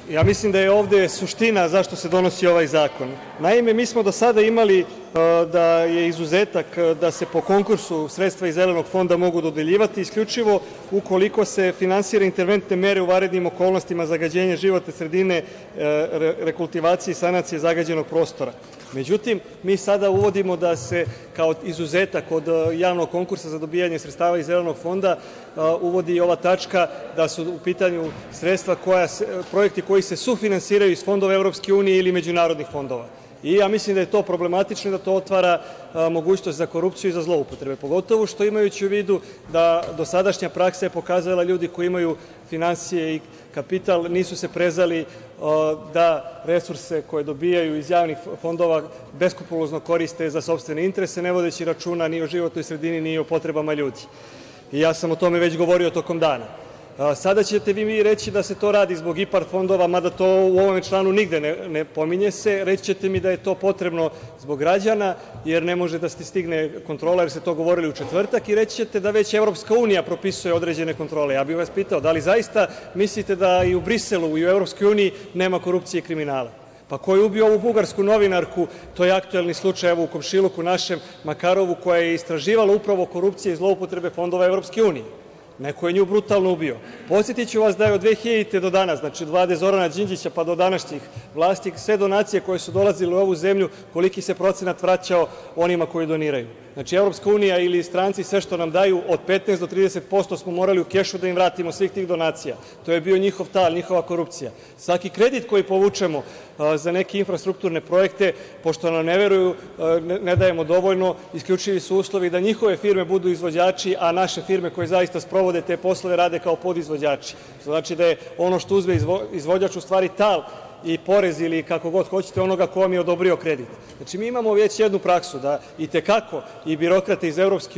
Ja mislim da je ovde suština zašto se donosi ovaj zakon. Naime, mi smo do sada imali da je izuzetak da se po konkursu sredstva iz Zelenog fonda mogu dodeljivati isključivo ukoliko se finansira interventne mere u vanrednim okolnostima zagađenja životne sredine, rekultivacije i sanacije zagađenog prostora. Međutim, mi sada uvodimo da se kao izuzetak od javnog konkursa za dobijanje sredstava iz Zelenog fonda uvodi i ova tačka da su u pitanju sredstva projekti koji se sufinansiraju iz fondova EU ili međunarodnih fondova. Ja mislim da je to problematično i da to otvara mogućnost za korupciju i za zloupotrebe, pogotovo što imajući u vidu da dosadašnja praksa je pokazala ljudi koji imaju finansije i kapital nisu se prezali da resurse koje dobijaju iz javnih fondova beskrupulozno koriste za sopstvene interese, ne vodeći računa ni o životnoj sredini, ni o potrebama ljudi. Ja sam o tome već govorio tokom dana. Sada ćete vi reći da se to radi zbog IPARD fondova, mada to u ovom članu nigde ne pominje se. Reći ćete mi da je to potrebno zbog građana, jer ne može da stigne kontrola, jer ste to govorili u četvrtak, i reći ćete da već EU propisuje određene kontrole. Ja bih vas pitao, da li zaista mislite da i u Briselu i u EU nema korupcije i kriminala? Pa ko je ubio ovu bugarsku novinarku, to je aktuelni slučaj evo u komšiluku našem, Makarovu, koja je istraživala upravo korupcije i zloupotrebe fondova EU. Neko je nju brutalno ubio. Podsetiću vas da je od 2000. do danas, znači od Vlade Zorana Đinđića pa do današnjih vlasti, sve donacije koje su dolazile u ovu zemlju, koliki se procenat vraćao onima koji doniraju. Znači, EU ili stranci sve što nam daju od 15 do 30% smo morali u kešu da im vratimo svih tih donacija. To je bio njihov tal, njihova korupcija. Svaki kredit koji povučemo za neke infrastrukturne projekte, pošto nam ne veruju, ne dajemo dovoljno, isključivi su uslovi da njihove firme budu izvođači, a naše firme koje zaista sprovode te poslove rade kao podizvođači. To znači da je ono što uzme izvođač u stvari tal i porez ili kako god hoćete onoga ko vam je odobrio kredit. Znači, mi imamo već jednu praksu da i te kako i birokrate iz EU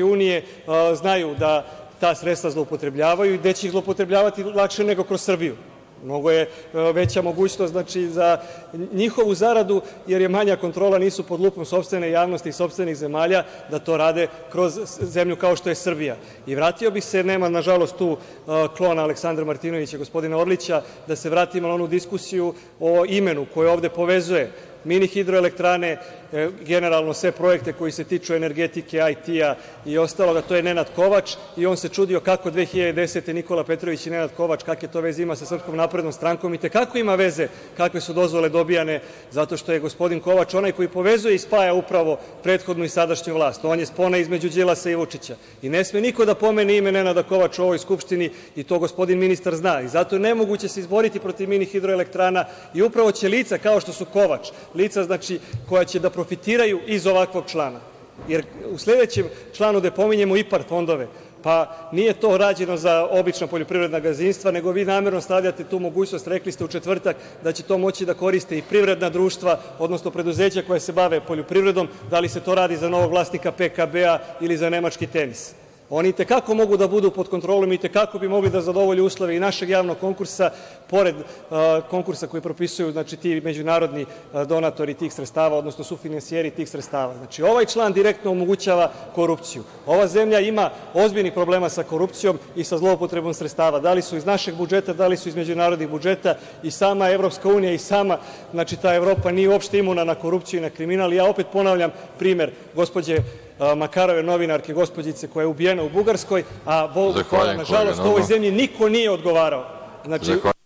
znaju da ta sredstva zloupotrebljavaju i da će ih zloupotrebljavati lakše nego kroz Srbiju. Mnogo je veća mogućnost za njihovu zaradu, jer je manja kontrola, nisu pod lupom sopstvene javnosti i sopstvenih zemalja, da to rade kroz zemlju kao što je Srbija. I vratio bih se, nema nažalost tu klona Aleksandra Martinovića, gospodina Orlića, da se vratimo na onu diskusiju o imenu koje ovde povezuje mini hidroelektrane, generalno sve projekte koji se tiču energetike, IT-a i ostaloga, to je Nenad Kovač, i on se čudio kako 2010. Nikola Petrović i Nenad Kovač, kakve to veze ima sa Srpskom naprednom strankom. I te kako ima veze kakve su dozvole dobijane, zato što je gospodin Kovač onaj koji povezuje i spaja upravo prethodnu i sadašnju vlast. On je spona između Đilasa i Vučića. I ne sme niko da pomene ime Nenada Kovača u ovoj Skupštini, i to gospodin ministar zna. I zato je nemoguće se izboriti protiv mini hidroelektrana, i upravo će lica kao što su Kovač, lica koja će da profitiraju iz ovakvog člana. Jer u sledećem članu gde pominjemo IPARD fondove, pa nije to rađeno za obična poljoprivredna gazdinstva, nego vi namerno stavljate tu mogućnost, rekli ste u četvrtak, da će to moći da koriste i privredna društva, odnosno preduzeća koja se bave poljoprivredom, da li se to radi za novog vlasnika PKB-a ili za nemački Tenis. Oni i te kako mogu da budu pod kontrolom i te kako bi mogli da zadovolje uslove i našeg javnog konkursa, pored konkursa koji propisuju ti međunarodni donatori tih sredstava, odnosno sufinansijeri tih sredstava. Znači, ovaj član direktno omogućava korupciju. Ova zemlja ima ozbiljnih problema sa korupcijom i sa zloupotrebom sredstava, da li su iz našeg budžeta, da li su iz međunarodnih budžeta, i sama EU i sama ta Evropa nije uopšte imuna na korupciju i na kriminal. Ja opet ponavljam primer gospođe Makarove, novinarke, gospođice koja je ubijena u Bugarskoj, a Bogu hvala, nažalost, u ovoj zemlji niko nije odgovarao.